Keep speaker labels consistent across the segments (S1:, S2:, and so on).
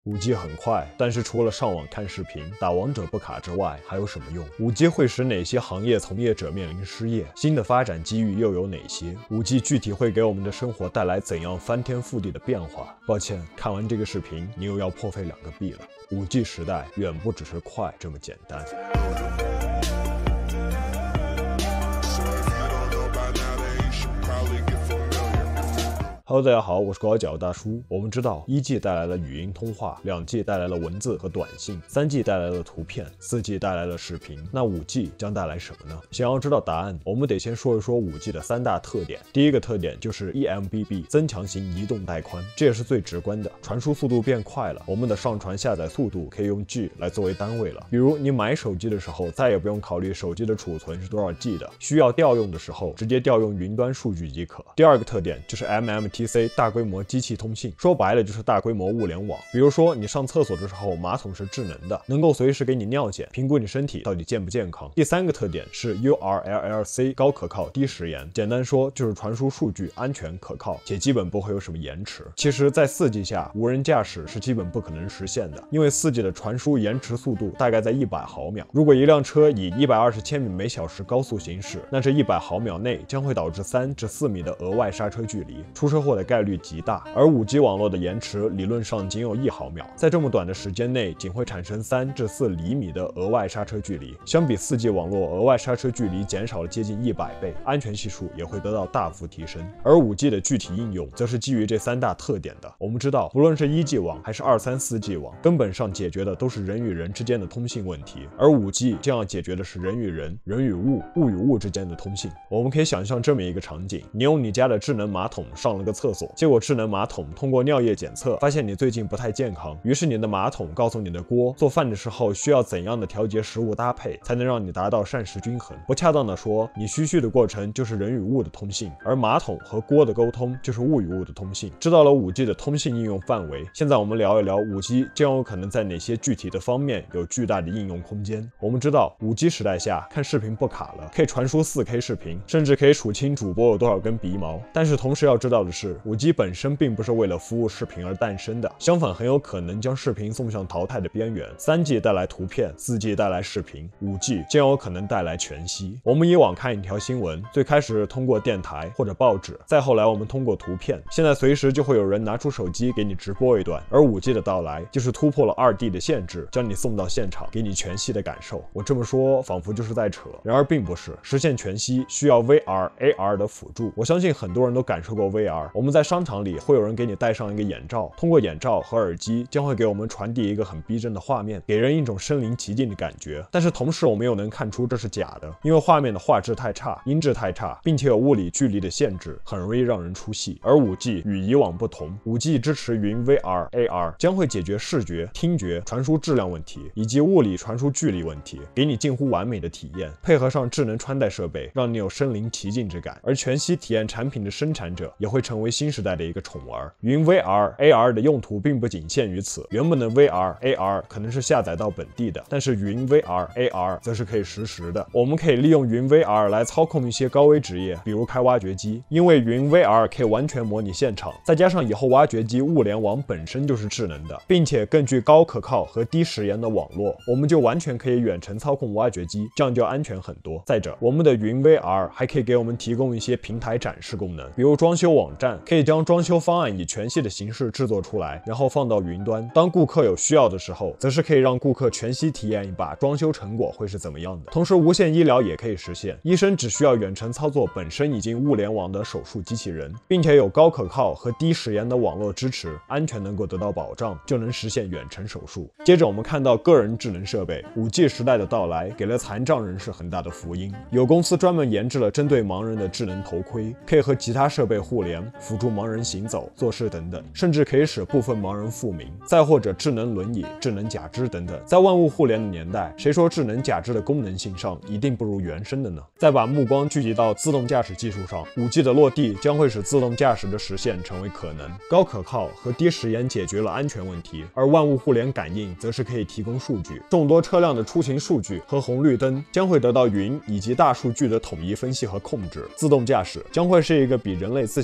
S1: 5G 很快，但是除了上网看视频、打王者不卡之外，还有什么用？5G 会使哪些行业从业者面临失业？新的发展机遇又有哪些？5G 具体会给我们的生活带来怎样翻天覆地的变化？抱歉，看完这个视频，你又要破费2个币了。5G 时代远不只是快这么简单。Hello， 大家好，我是高脚大叔。我们知道，1G 带来了语音通话，2G 带来了文字和短信，3G 带来了图片，4G 带来了视频。那5G 将带来什么呢？想要知道答案，我们得先说一说5G 的3大特点。第一个特点就是 eMBB 增强型移动带宽，这也是最直观的，传输速度变快了，我们的上传下载速度可以用 G 来作为单位了。比如你买手机的时候，再也不用考虑手机的储存是多少 G 的，需要调用的时候直接调用云端数据即可。第二个特点就是 MMTC 大规模机器通信，说白了就是大规模物联网。比如说你上厕所的时候，马桶是智能的，能够随时给你尿检，评估你身体到底健不健康。第三个特点是 URLLC 高可靠低时延，简单说就是传输数据安全可靠，且基本不会有什么延迟。其实在 4G 下，无人驾驶是基本不可能实现的，因为 4G 的传输延迟速度大概在100毫秒。如果一辆车以120千米每小时高速行驶，那这100毫秒内将会导致3至4米的额外刹车距离，出车祸的概率极大。而 5G 网络的延迟理论上仅有1毫秒，在这么短的时间内仅会产生3至4厘米的额外刹车距离，相比 4G 网络额外刹车距离减少了接近100倍，安全系数也会得到大幅提升。而 5G 的具体应用则是基于这3大特点的。我们知道，不论是 1G 网还是2、3、4G 网，根本上解决的都是人与人之间的通信问题，而 5G 将要解决的是人与人、人与物、物与物之间的通信。我们可以想象这么一个场景，你用你家的智能马桶上了个厕所，结果智能马桶通过尿液检测发现你最近不太健康，于是你的马桶告诉你的锅，做饭的时候需要怎样的调节食物搭配才能让你达到膳食均衡。不恰当的说，你虚的过程就是人与物的通信，而马桶和锅的沟通就是物与物的通信。知道了 5G 的通信应用范围，现在我们聊一聊 5G 将有可能在哪些具体的方面有巨大的应用空间。我们知道 5G 时代下看视频不卡了，可以传输 4K 视频，甚至可以数清主播有多少根鼻毛。但是同时要知道的是， 5G 本身并不是为了服务视频而诞生的，相反很有可能将视频送向淘汰的边缘。3G 带来图片，4G 带来视频，5G 将有可能带来全息。我们以往看一条新闻，最开始通过电台或者报纸，再后来我们通过图片，现在随时就会有人拿出手机给你直播一段。而 5G 的到来就是突破了2D 的限制，将你送到现场，给你全息的感受。我这么说仿佛就是在扯，然而并不是，实现全息需要 VR、AR 的辅助。我相信很多人都感受过 VR， 我们在商场里会有人给你戴上一个眼罩，通过眼罩和耳机将会给我们传递一个很逼真的画面，给人一种身临其境的感觉。但是同时我们又能看出这是假的，因为画面的画质太差，音质太差，并且有物理距离的限制，很容易让人出戏。而 5G 与以往不同， 5G 支持云 VR、AR， 将会解决视觉、听觉、传输质量问题，以及物理传输距离问题，给你近乎完美的体验。配合上智能穿戴设备，让你有身临其境之感。而全息体验产品的生产者也会成为新时代的一个宠儿。云 VR、AR 的用途并不仅限于此，原本的 VR、AR 可能是下载到本地的，但是云 VR、AR 则是可以实时的。我们可以利用云 VR 来操控一些高危职业，比如开挖掘机，因为云 VR 可以完全模拟现场，再加上以后挖掘机物联网本身就是智能的，并且更具高可靠和低时延的网络，我们就完全可以远程操控挖掘机，这样就安全很多。再者，我们的云 VR 还可以给我们提供一些平台展示功能，比如装修网站，可以将装修方案以全息的形式制作出来，然后放到云端。当顾客有需要的时候，则是可以让顾客全息体验一把装修成果会是怎么样的。同时，无线医疗也可以实现，医生只需要远程操作本身已经物联网的手术机器人，并且有高可靠和低时延的网络支持，安全能够得到保障，就能实现远程手术。接着我们看到个人智能设备， 5G 时代的到来给了残障人士很大的福音，有公司专门研制了针对盲人的智能头盔，可以和其他设备互联，辅助盲人行走、做事等等，甚至可以使部分盲人复明。再或者智能轮椅、智能假肢等等。在万物互联的年代，谁说智能假肢的功能性上一定不如原生的呢？再把目光聚集到自动驾驶技术上， 5G 的落地将会使自动驾驶的实现成为可能。高可靠和低时延解决了安全问题，而万物互联感应则是可以提供数据。众多车辆的出行数据和红绿灯将会得到云以及大数据的统一分析和控制。自动驾驶将会是一个比人类自行驾驶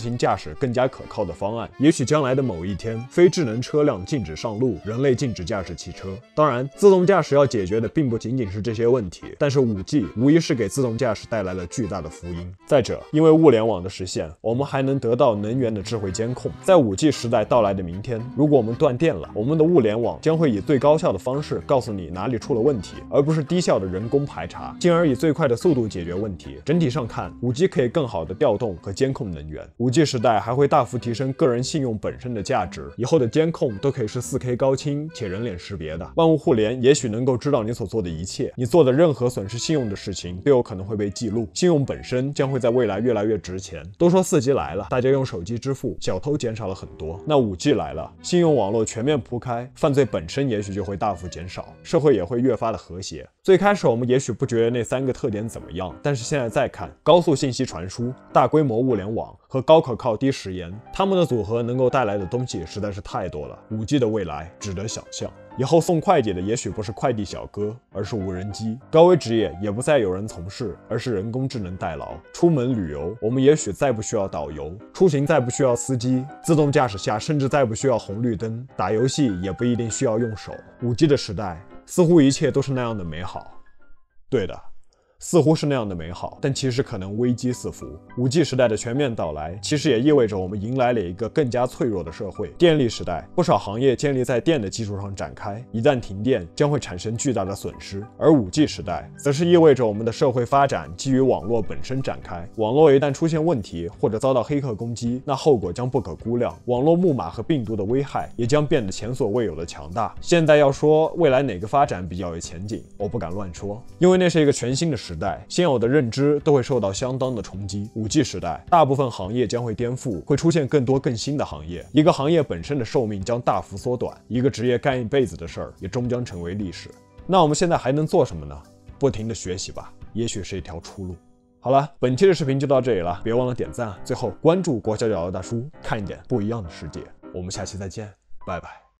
S1: 驶更加可靠的方案。也许将来的某一天，非智能车辆禁止上路，人类禁止驾驶汽车。当然，自动驾驶要解决的并不仅仅是这些问题，但是 5G 无疑是给自动驾驶带来了巨大的福音。再者，因为物联网的实现，我们还能得到能源的智慧监控。在 5G 时代到来的明天，如果我们断电了，我们的物联网将会以最高效的方式告诉你哪里出了问题，而不是低效的人工排查，进而以最快的速度解决问题。整体上看， 5G 可以更好的调动和监控能源。5G 时代还会大幅提升个人信用本身的价值，以后的监控都可以是 4K 高清且人脸识别的。万物互联也许能够知道你所做的一切，你做的任何损失信用的事情都有可能会被记录，信用本身将会在未来越来越值钱。都说4G 来了，大家用手机支付，小偷减少了很多。那 5G 来了，信用网络全面铺开，犯罪本身也许就会大幅减少，社会也会越发的和谐。最开始我们也许不觉得那3个特点怎么样，但是现在再看，高速信息传输、大规模物联网和高可靠低时延，它们的组合能够带来的东西实在是太多了。5G 的未来值得想象。以后送快递的也许不是快递小哥，而是无人机。高危职业也不再有人从事，而是人工智能代劳。出门旅游，我们也许再不需要导游；出行再不需要司机；自动驾驶下，甚至再不需要红绿灯。打游戏也不一定需要用手。5G 的时代，似乎一切都是那样的美好。对的，似乎是那样的美好，但其实可能危机四伏。5G 时代的全面到来，其实也意味着我们迎来了一个更加脆弱的社会。电力时代，不少行业建立在电的基础上展开，一旦停电，将会产生巨大的损失。而 5G 时代，则是意味着我们的社会发展基于网络本身展开。网络一旦出现问题，或者遭到黑客攻击，那后果将不可估量。网络木马和病毒的危害也将变得前所未有的强大。现在要说未来哪个发展比较有前景，我不敢乱说，因为那是一个全新的时代，现有的认知都会受到相当的冲击。5G 时代，大部分行业将会颠覆，会出现更多更新的行业。一个行业本身的寿命将大幅缩短，一个职业干一辈子的事儿也终将成为历史。那我们现在还能做什么呢？不停的学习吧，也许是一条出路。好了，本期的视频就到这里了，别忘了点赞，最后关注国小角的大叔，看一点不一样的世界。我们下期再见，拜拜。